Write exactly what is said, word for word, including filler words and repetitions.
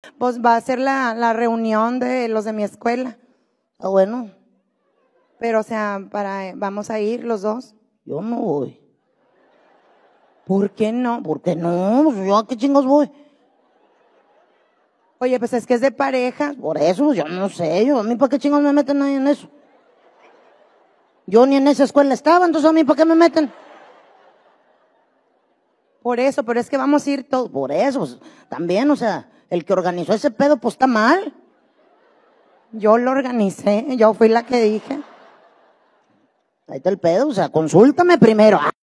Pues va a ser la, la reunión de los de mi escuela. Ah, bueno, Pero, o sea, para, vamos a ir los dos. yo no voy. ¿Por qué no? ¿Por qué no? Pues yo a qué chingos voy. Oye, pues es que es de pareja. Por eso, yo no sé, yo, a mí para qué chingos me meten ahí en eso. Yo ni en esa escuela estaba, entonces a mí para qué me meten. Por eso, pero es que vamos a ir todos. Por eso, pues, también, o sea, el que organizó ese pedo, pues está mal. Yo lo organicé, yo fui la que dije. Ahí está el pedo, o sea, consúltame primero.